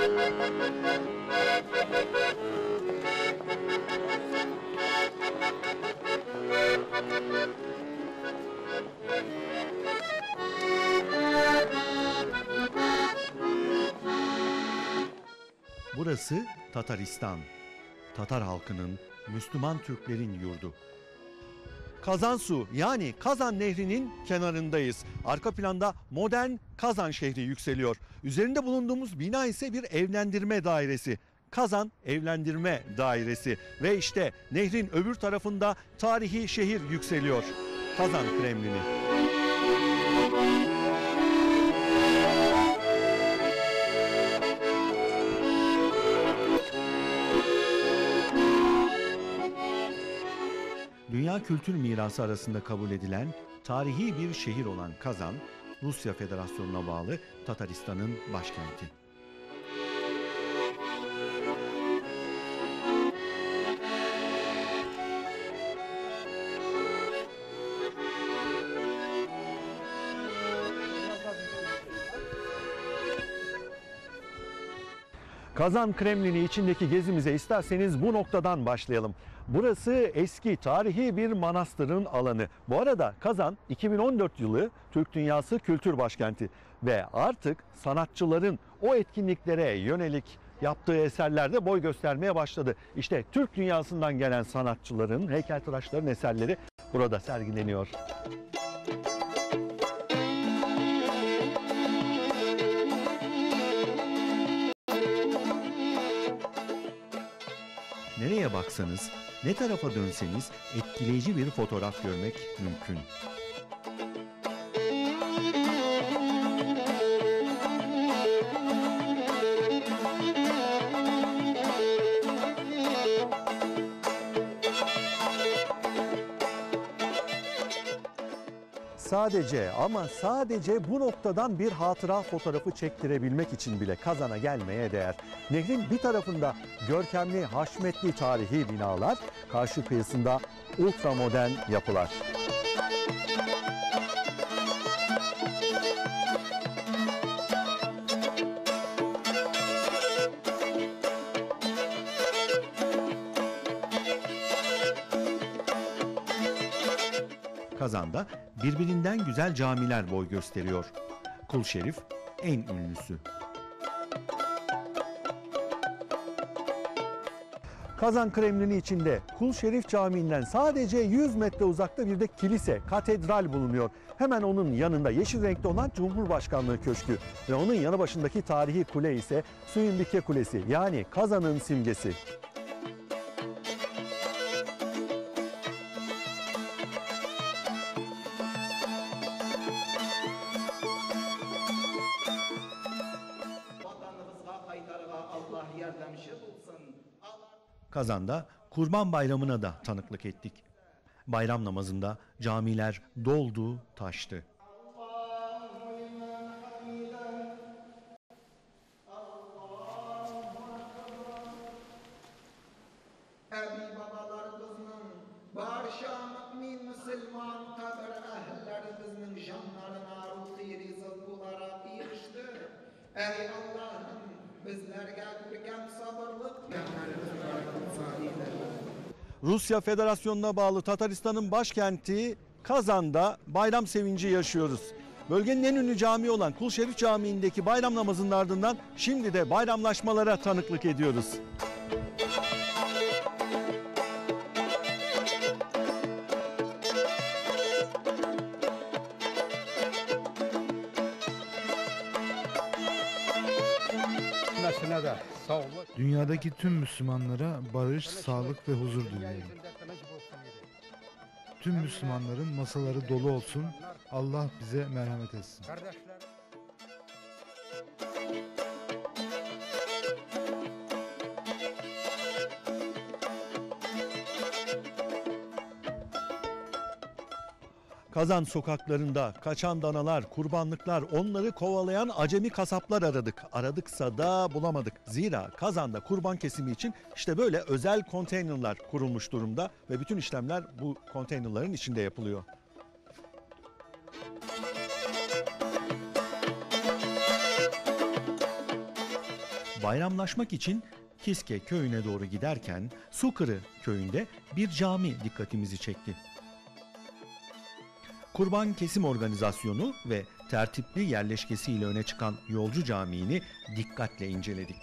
Burası Tataristan, Tatar halkının, Müslüman Türklerin yurdu. Kazansu yani Kazan Nehri'nin kenarındayız. Arka planda modern Kazan şehri yükseliyor. Üzerinde bulunduğumuz bina ise bir evlendirme dairesi. Kazan Evlendirme Dairesi ve işte nehrin öbür tarafında tarihi şehir yükseliyor. Kazan Kremlini. Dünya Kültür Mirası arasında kabul edilen tarihi bir şehir olan Kazan, Rusya Federasyonu'na bağlı Tataristan'ın başkenti. Kazan Kremlini içindeki gezimize isterseniz bu noktadan başlayalım. Burası eski tarihi bir manastırın alanı. Bu arada Kazan 2014 yılı Türk Dünyası Kültür Başkenti ve artık sanatçıların o etkinliklere yönelik yaptığı eserlerde boy göstermeye başladı. İşte Türk dünyasından gelen sanatçıların, heykeltıraşların eserleri burada sergileniyor. Nereye baksanız, ne tarafa dönseniz etkileyici bir fotoğraf görmek mümkün. Sadece ama sadece bu noktadan bir hatıra fotoğrafı çektirebilmek için bile Kazan'a gelmeye değer. Nehrin bir tarafında görkemli, haşmetli tarihi binalar, karşı kıyısında ultramodern yapılar. Kazan'da birbirinden güzel camiler boy gösteriyor. Kul Şerif en ünlüsü. Kazan Kremlini içinde Kul Şerif Camii'nden sadece 100 metre uzakta bir de kilise, katedral bulunuyor. Hemen onun yanında yeşil renkte olan Cumhurbaşkanlığı Köşkü ve onun yanı başındaki tarihi kule ise Suyunbike Kulesi yani Kazan'ın simgesi. Kazan'da Kurban Bayramı'na da tanıklık ettik. Bayram namazında camiler doldu, taştı. Ey Allah'ım bizlerge bergen sabırlık. Rusya Federasyonu'na bağlı Tataristan'ın başkenti Kazan'da bayram sevinci yaşıyoruz. Bölgenin en ünlü camii olan Kul Şerif Camii'ndeki bayram namazının ardından şimdi de bayramlaşmalara tanıklık ediyoruz. Dünyadaki tüm Müslümanlara barış, sağlık ve huzur diliyorum. Tüm Müslümanların masaları dolu olsun. Allah bize merhamet etsin. Kazan sokaklarında kaçan danalar, kurbanlıklar, onları kovalayan acemi kasaplar aradık. Aradıksa da bulamadık. Zira Kazan'da kurban kesimi için işte böyle özel konteynerler kurulmuş durumda ve bütün işlemler bu konteynerların içinde yapılıyor. Bayramlaşmak için Kiske köyüne doğru giderken Sukırı köyünde bir cami dikkatimizi çekti. Kurban kesim organizasyonu ve tertipli yerleşkesiyle öne çıkan Yolcu Camii'ni dikkatle inceledik.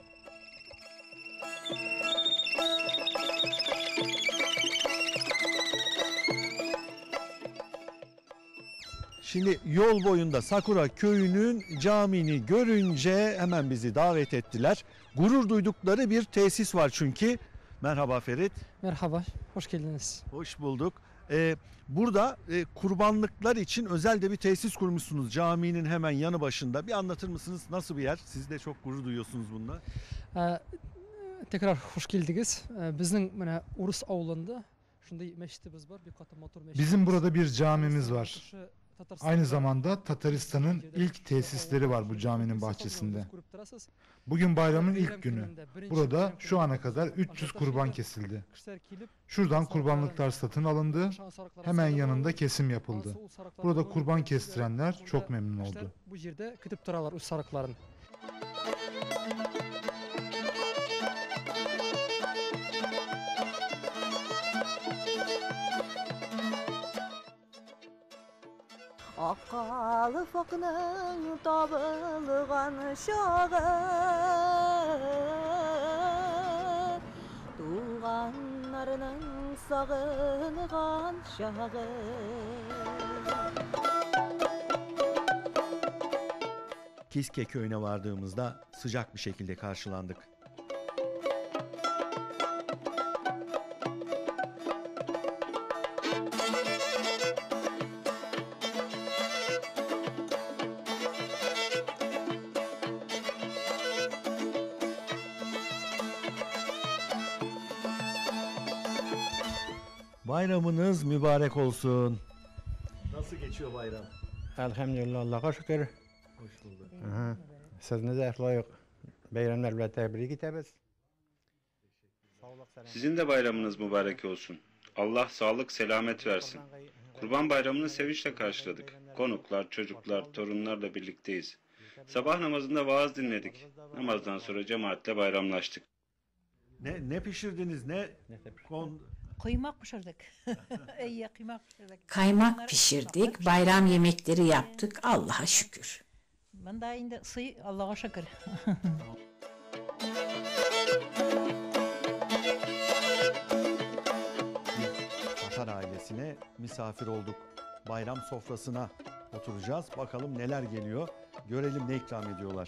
Şimdi yol boyunda Sakura köyünün camini görünce hemen bizi davet ettiler. Gurur duydukları bir tesis var çünkü. Merhaba Ferit. Merhaba, hoş geldiniz. Hoş bulduk. Burada kurbanlıklar için özel de bir tesis kurmuşsunuz caminin hemen yanı başında. Bir anlatır mısınız nasıl bir yer? Siz de çok gurur duyuyorsunuz bununla. Tekrar hoş geldiniz. Bizning mana Urus avlunda shunday meşitimiz var. Bir katı motor meşit. Bizim burada bir camimiz var. Aynı zamanda Tataristan'ın ilk tesisleri var bu caminin bahçesinde. Bugün bayramın ilk günü. Burada şu ana kadar 300 kurban kesildi. Şuradan kurbanlıklar satın alındı. Hemen yanında kesim yapıldı. Burada kurban kestirenler çok memnun oldu. Bu yerde kütüp duralar üst sarıkların. Aqalıfaqның табылған шағы, туғандарының сағынған шағы. Kiske köyüne vardığımızda sıcak bir şekilde karşılandık. Bayramınız mübarek olsun. Nasıl geçiyor bayram? Elhamdülillah, Allah'a şükür. Hoş bulduk. Sizni de layık bayramlarla tebrik ederiz. Sizin de bayramınız mübarek olsun. Allah sağlık, selamet versin. Kurban Bayramı'nı sevinçle karşıladık. Konuklar, çocuklar, torunlarla birlikteyiz. Sabah namazında vaaz dinledik. Namazdan sonra cemaatle bayramlaştık. Ne pişirdiniz? Kıymak pişirdik. İyi kıymak pişirdik. Kaymak pişirdik, bayram yemekleri yaptık. Allah'a şükür. Ben daha indi sıy Allah'a şükür. Tatar ailesine misafir olduk. Bayram sofrasına oturacağız. Bakalım neler geliyor. Görelim ne ikram ediyorlar.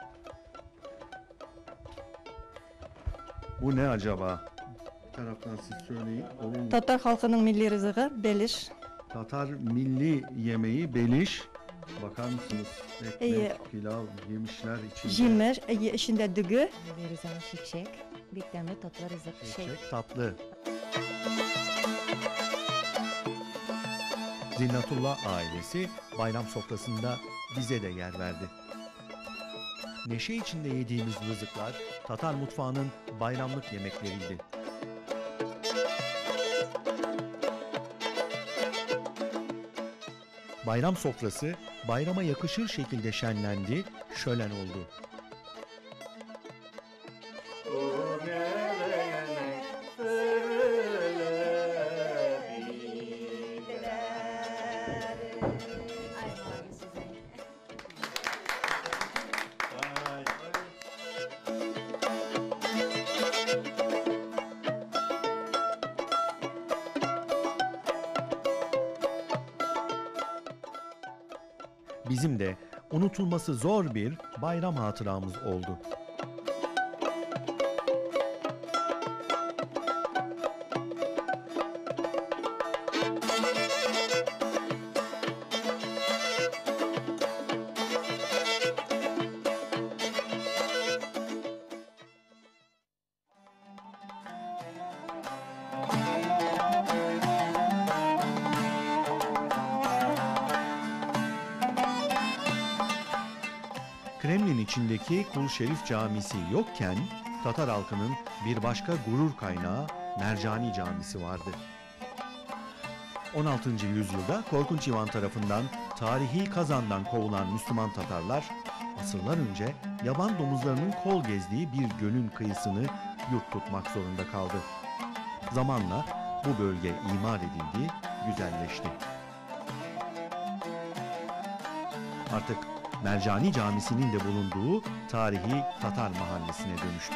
Bu ne acaba? Bir taraftan siz söyleyin. Tatar halkının milli rızığı beliş. Tatar milli yemeği beliş. Bakar mısınız? Ekmek, İyi. pilav, yemişler içinde. Jimmer, içinde dügü. Rızan şikşek. Bir tane tatlı rızık şey. Çiçek, tatlı. Zinnatullah ailesi bayram sofrasında bize de yer verdi. Neşe içinde yediğimiz rızıklar Tatar mutfağının bayramlık yemekleriydi. Bayram sofrası bayrama yakışır şekilde şenlendi, şölen oldu. Bizim de unutulması zor bir bayram hatıramız oldu. Kremlin içindeki Kul Şerif Camisi yokken Tatar halkının bir başka gurur kaynağı Mercani Camisi vardı. 16. yüzyılda Korkunç İvan tarafından tarihi Kazan'dan kovulan Müslüman Tatarlar asırlar önce yaban domuzlarının kol gezdiği bir gölün kıyısını yurt tutmak zorunda kaldı. Zamanla bu bölge imar edildi, güzelleşti. Artık Mercani Camisi'nin de bulunduğu tarihi Tatar Mahallesi'ne dönüştü.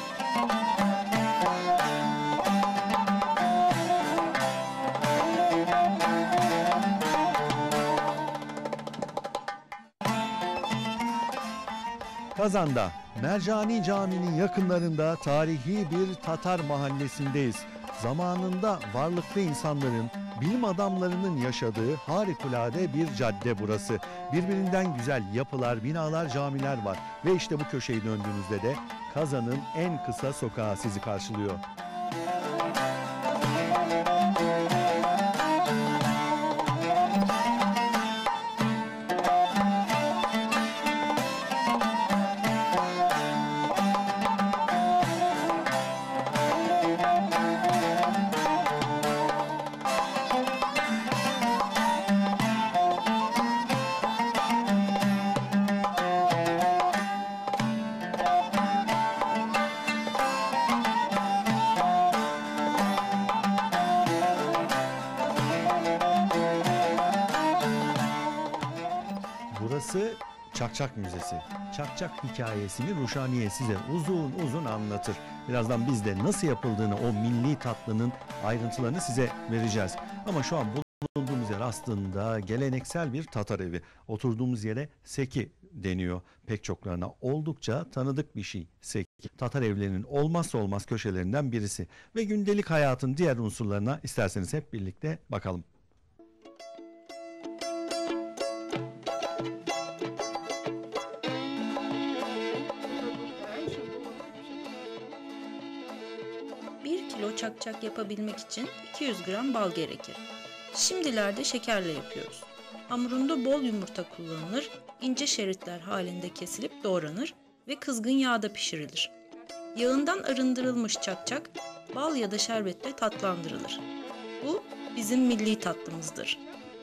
Kazan'da Mercani Camii'nin yakınlarında tarihi bir Tatar mahallesindeyiz. Zamanında varlıklı insanların, bilim adamlarının yaşadığı harikulade bir cadde burası. Birbirinden güzel yapılar, binalar, camiler var. Ve işte bu köşeyi döndüğünüzde de Kazan'ın en kısa sokağı sizi karşılıyor. Burası Çakçak Müzesi. Çakçak hikayesini Ruşaniye size uzun uzun anlatır. Birazdan biz de nasıl yapıldığını, o milli tatlının ayrıntılarını size vereceğiz. Ama şu an bulunduğumuz yer aslında geleneksel bir Tatar evi. Oturduğumuz yere seki deniyor pek çoklarına. Oldukça tanıdık bir şey seki. Tatar evlerinin olmazsa olmaz köşelerinden birisi. Ve gündelik hayatın diğer unsurlarına isterseniz hep birlikte bakalım. Çakçak yapabilmek için 200 gram bal gerekir. Şimdilerde şekerle yapıyoruz. Hamurunda bol yumurta kullanılır, ince şeritler halinde kesilip doğranır ve kızgın yağda pişirilir. Yağından arındırılmış çakçak, bal ya da şerbetle tatlandırılır. Bu bizim milli tatlımızdır.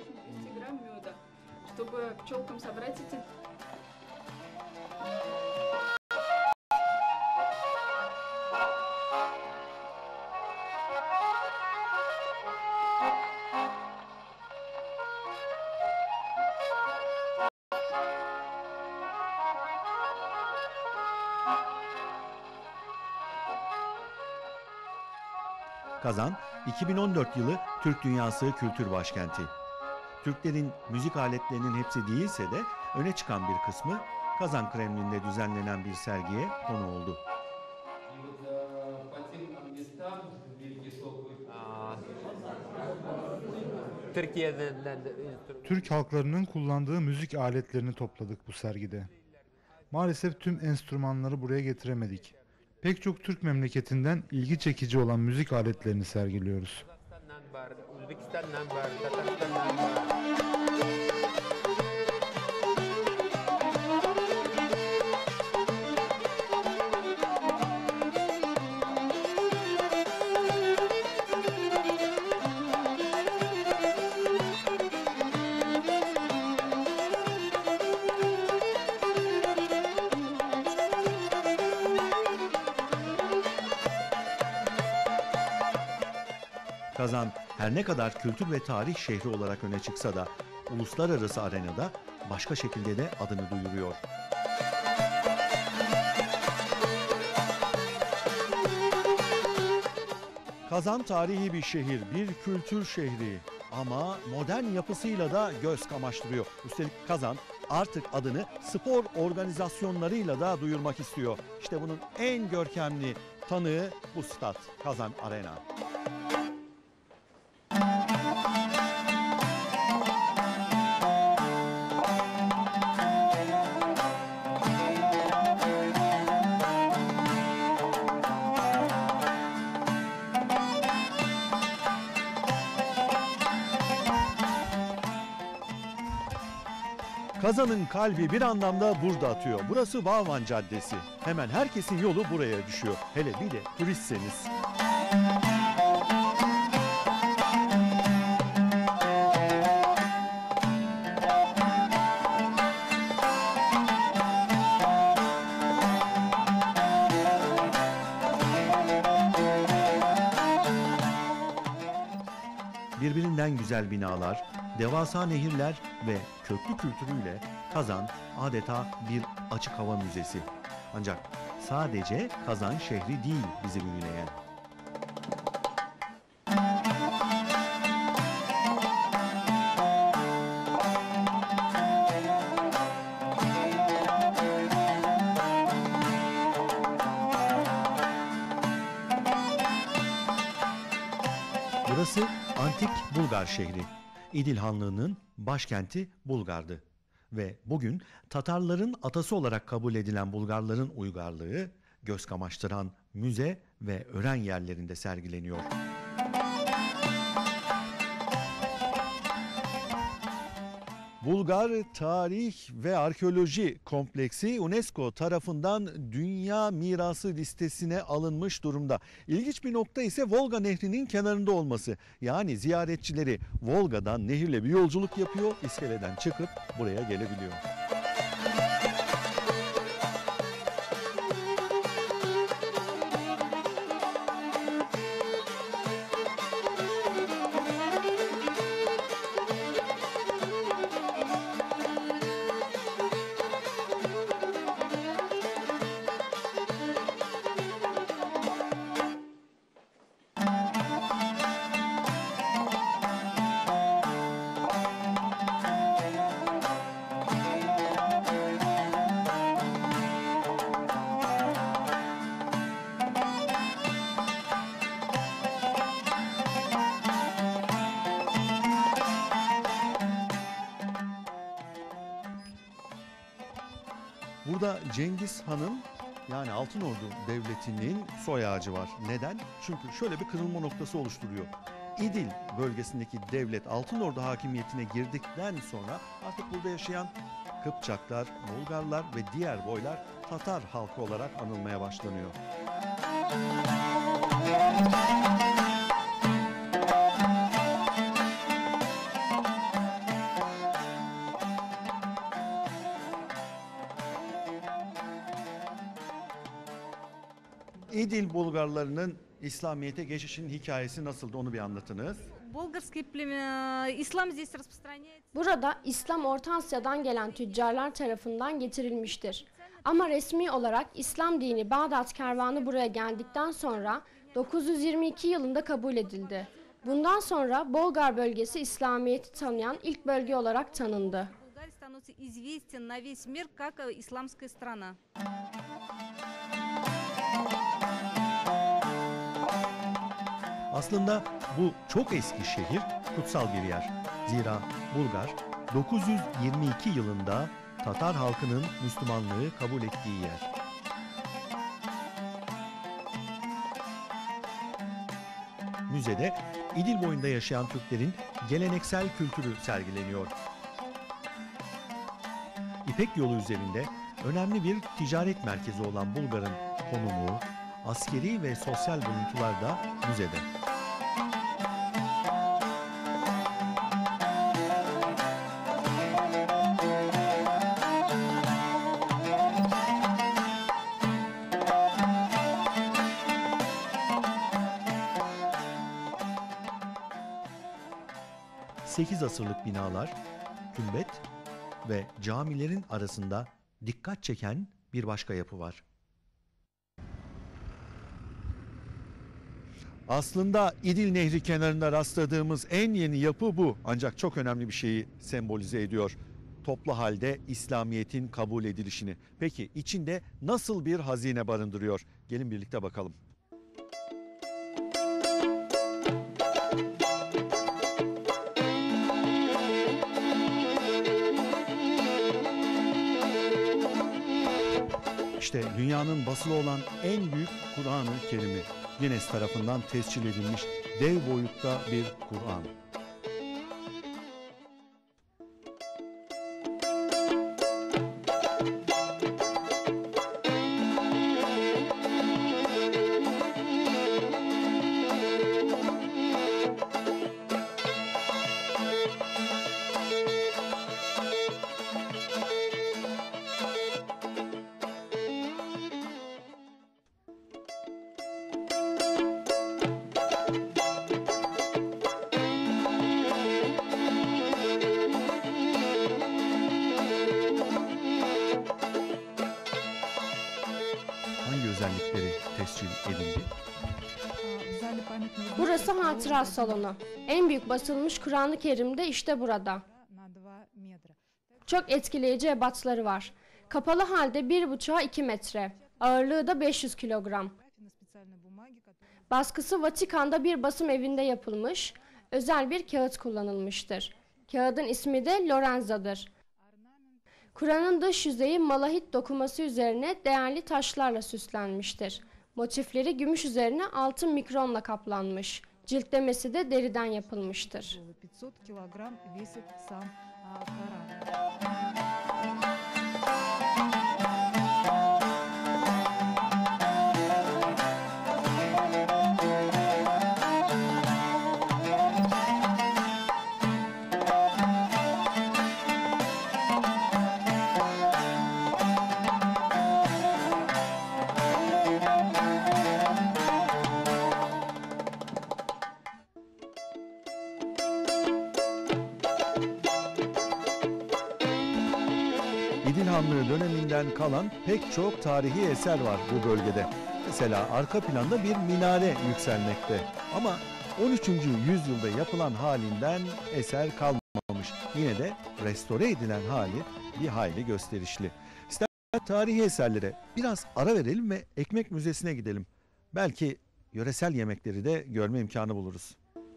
Kazan, 2014 yılı Türk Dünyası Kültür Başkenti. Türklerin müzik aletlerinin hepsi değilse de öne çıkan bir kısmı Kazan Kremlin'de düzenlenen bir sergiye konu oldu. Türk halklarının kullandığı müzik aletlerini topladık bu sergide. Maalesef tüm enstrümanları buraya getiremedik. Pek çok Türk memleketinden ilgi çekici olan müzik aletlerini sergiliyoruz. Kazan her ne kadar kültür ve tarih şehri olarak öne çıksa da uluslararası arenada başka şekilde de adını duyuruyor. Kazan tarihi bir şehir, bir kültür şehri ama modern yapısıyla da göz kamaştırıyor. Üstelik Kazan artık adını spor organizasyonlarıyla da duyurmak istiyor. İşte bunun en görkemli tanığı bu stat, Kazan Arena. Kazan'ın kalbi bir anlamda burada atıyor. Burası Bağvan Caddesi. Hemen herkesin yolu buraya düşüyor. Hele bir de turistseniz. birbirinden güzel binalar, devasa nehirler ve köprü kültürüyle Kazan adeta bir açık hava müzesi. Ancak sadece Kazan şehri değil bizi büyüleyen. Burası antik Bulgar şehri. İdil Hanlığı'nın başkenti Bulgar'dı. Ve bugün Tatarların atası olarak kabul edilen Bulgarların uygarlığı göz kamaştıran müze ve ören yerlerinde sergileniyor. Bulgar Tarih ve Arkeoloji Kompleksi UNESCO tarafından Dünya Mirası listesine alınmış durumda. İlginç bir nokta ise Volga Nehri'nin kenarında olması. Yani ziyaretçileri Volga'dan nehirle bir yolculuk yapıyor, iskeleden çıkıp buraya gelebiliyor. Burada Cengiz Han'ın yani Altınordu Devleti'nin soy ağacı var. Neden? Çünkü şöyle bir kırılma noktası oluşturuyor. İdil bölgesindeki devlet Altınordu hakimiyetine girdikten sonra artık burada yaşayan Kıpçaklar, Bulgarlar ve diğer boylar Tatar halkı olarak anılmaya başlanıyor. İdil Bulgarlarının İslamiyet'e geçişin hikayesi nasıldı onu bir anlatınız. Burada İslam Orta Asya'dan gelen tüccarlar tarafından getirilmiştir. Ama resmi olarak İslam dini Bağdat kervanı buraya geldikten sonra 922 yılında kabul edildi. Bundan sonra Bolgar bölgesi İslamiyet'i tanıyan ilk bölge olarak tanındı. Aslında bu çok eski şehir kutsal bir yer. Zira Bulgar 922 yılında Tatar halkının Müslümanlığı kabul ettiği yer. Müzede İdil boyunda yaşayan Türklerin geleneksel kültürü sergileniyor. İpek yolu üzerinde önemli bir ticaret merkezi olan Bulgar'ın konumu, askeri ve sosyal buluntular da müzede. Sekiz asırlık binalar, kümbet ve camilerin arasında dikkat çeken bir başka yapı var. Aslında İdil Nehri kenarında rastladığımız en yeni yapı bu. Ancak çok önemli bir şeyi sembolize ediyor. Toplu halde İslamiyet'in kabul edilişini. Peki içinde nasıl bir hazine barındırıyor? Gelin birlikte bakalım. İşte dünyanın basılı olan en büyük Kur'an-ı Kerim'i. Guinness tarafından tescil edilmiş dev boyutta bir Kur'an. hangi özellikleri tescil edildi? Burası hatıra salonu. En büyük basılmış Kur'an-ı Kerim de işte burada. Çok etkileyici ebatları var. Kapalı halde 1,5'a 2 metre. Ağırlığı da 500 kilogram. Baskısı Vatikan'da bir basım evinde yapılmış, özel bir kağıt kullanılmıştır. Kağıdın ismi de Lorenza'dır. Kur'an'ın dış yüzeyi malahit dokuması üzerine değerli taşlarla süslenmiştir. Motifleri gümüş üzerine altın mikronla kaplanmış. Ciltlemesi de deriden yapılmıştır. İdilhanlı döneminden kalan pek çok tarihi eser var bu bölgede. Mesela arka planda bir minare yükselmekte. Ama 13. yüzyılda yapılan halinden eser kalmamış. Yine de restore edilen hali bir hayli gösterişli. İstersen tarihi eserlere biraz ara verelim ve Ekmek Müzesi'ne gidelim. Belki yöresel yemekleri de görme imkanı buluruz.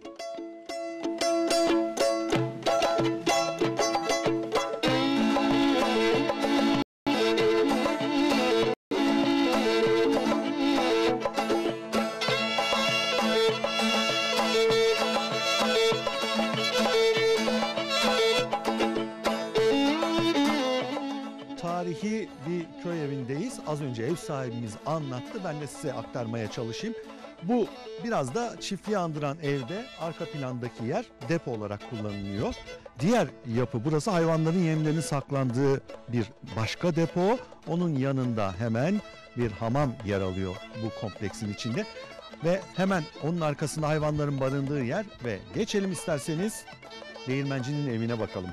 Tarihi bir köy evindeyiz. Az önce ev sahibimiz anlattı. Ben de size aktarmaya çalışayım. Bu biraz da çiftliği andıran evde arka plandaki yer depo olarak kullanılıyor. Diğer yapı burası hayvanların yemlerinin saklandığı bir başka depo. Onun yanında hemen bir hamam yer alıyor bu kompleksin içinde. Ve hemen onun arkasında hayvanların barındığı yer ve geçelim isterseniz değirmencinin evine bakalım.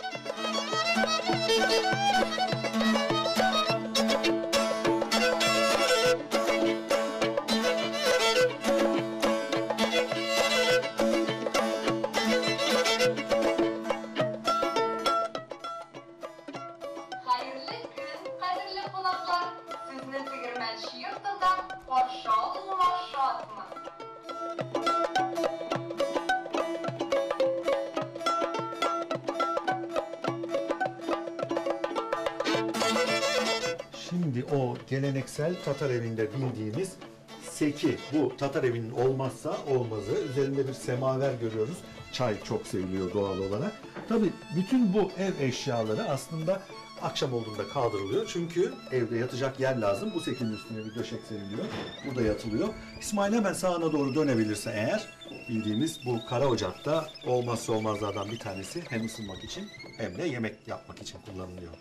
Şimdi o geleneksel Tatar evinde bildiğimiz seki, bu Tatar evinin olmazsa olmazı. Üzerinde bir semaver görüyoruz. Çay çok seviliyor doğal olarak. Tabii bütün bu ev eşyaları aslında akşam olduğunda kaldırılıyor. Çünkü evde yatacak yer lazım. Bu sekinin üstüne bir döşek seriliyor. Burada yatılıyor. İsmail hemen sağına doğru dönebilirse eğer, bildiğimiz bu kara ocakta olmazsa olmazlardan bir tanesi, hem ısınmak için hem de yemek yapmak için kullanılıyor.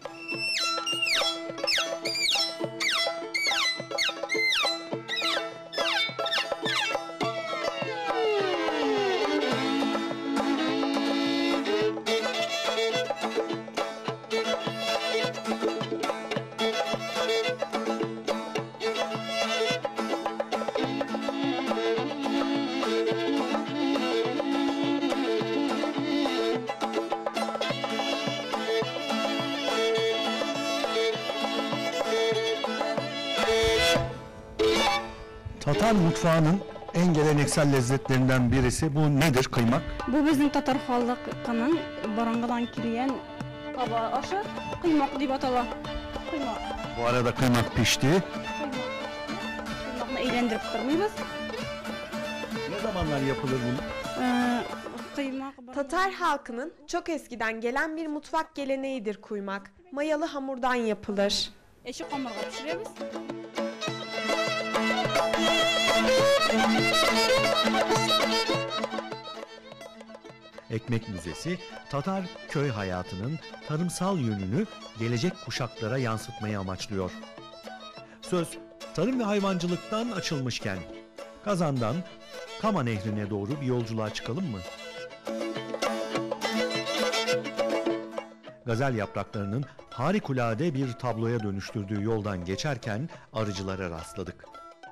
Tatar mutfağının en geleneksel lezzetlerinden birisi bu nedir, kıymak? Bu bizim Tatar halkının barangıdan kiryen taba aşı kıymak diye atalar. Kıymak. Bu arada kıymak pişti. Kıymakla eğlendirip durmayız. Ne zamanlar yapılır bunu? Tatar halkının çok eskiden gelen bir mutfak geleneğidir kuymak. Mayalı hamurdan yapılır. Eşi hamurga pişiririz. Ekmek Müzesi, Tatar köy hayatının tarımsal yönünü gelecek kuşaklara yansıtmayı amaçlıyor. Söz tarım ve hayvancılıktan açılmışken, Kazan'dan Kama Nehri'ne doğru bir yolculuğa çıkalım mı? Gazel yapraklarının harikulade bir tabloya dönüştürdüğü yoldan geçerken arıcılara rastladık.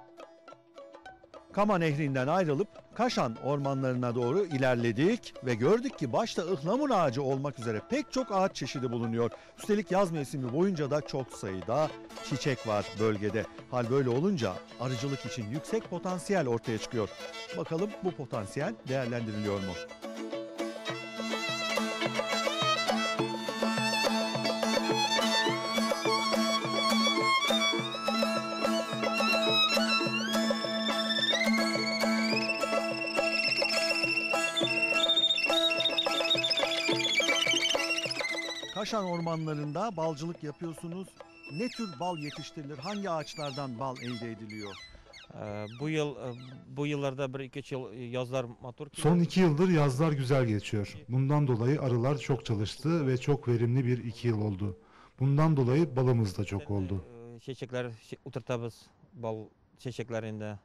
Kama Nehri'nden ayrılıp Kaşan ormanlarına doğru ilerledik ve gördük ki başta ıhlamur ağacı olmak üzere pek çok ağaç çeşidi bulunuyor. Üstelik yaz mevsimi boyunca da çok sayıda çiçek var bölgede. Hal böyle olunca arıcılık için yüksek potansiyel ortaya çıkıyor. Bakalım bu potansiyel değerlendiriliyor mu? Kaşan ormanlarında balcılık yapıyorsunuz. Ne tür bal yetiştirilir? Hangi ağaçlardan bal elde ediliyor? Bu yıllarda bir iki yıl yazlar motor. Son 2 yıldır yazlar güzel geçiyor. Bundan dolayı arılar çok çalıştı ve çok verimli bir 2 yıl oldu. Bundan dolayı balımız da çok oldu. Çiçekler oturtabız bal çiçeklerinde.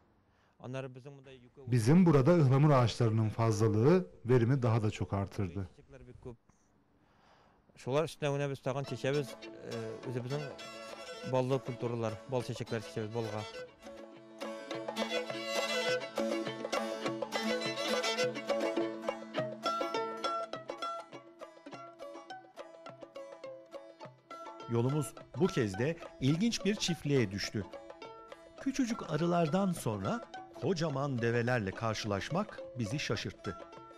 Bizim burada ıhlamur ağaçlarının fazlalığı verimi daha da çok artırdı. Şolar üstüne biz tağın çeşemiz özümüzün ballı kulturlar, bal çiçekler çeşemiz balga. Yolumuz bu kez de ilginç bir çiftliğe düştü. Küçücük arılardan sonra kocaman develerle karşılaşmak bizi şaşırttı.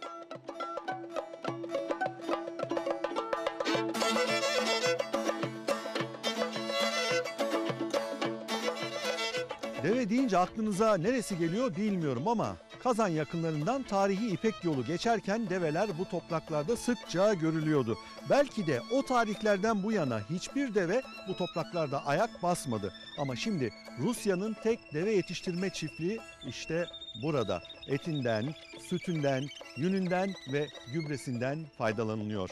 Deve deyince aklınıza neresi geliyor bilmiyorum ama Kazan yakınlarından tarihi İpek yolu geçerken develer bu topraklarda sıkça görülüyordu. Belki de o tarihlerden bu yana hiçbir deve bu topraklarda ayak basmadı. Ama şimdi Rusya'nın tek deve yetiştirme çiftliği işte burada. Etinden, sütünden, yününden ve gübresinden faydalanılıyor.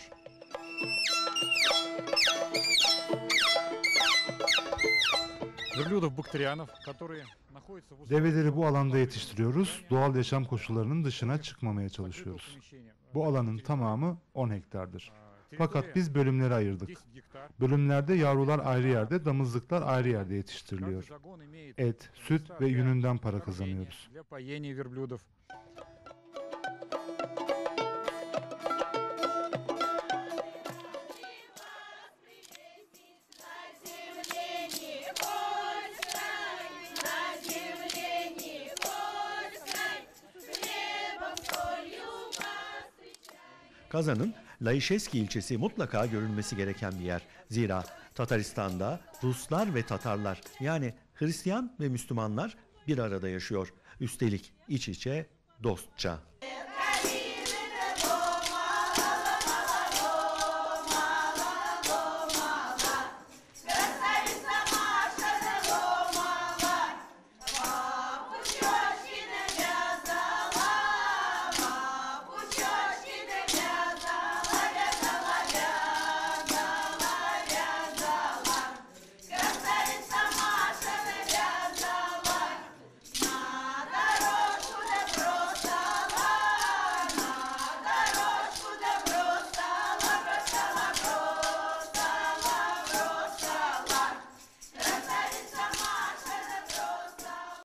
Develeri bu alanda yetiştiriyoruz. Doğal yaşam koşullarının dışına çıkmamaya çalışıyoruz. Bu alanın tamamı 10 hektardır. Fakat biz bölümlere ayırdık. Bölümlerde yavrular ayrı yerde, damızlıklar ayrı yerde yetiştiriliyor. Et, süt ve yününden para kazanıyoruz. Kazan'ın Layişeski ilçesi mutlaka görülmesi gereken bir yer. Zira Tataristan'da Ruslar ve Tatarlar yani Hristiyan ve Müslümanlar bir arada yaşıyor. Üstelik iç içe dostça.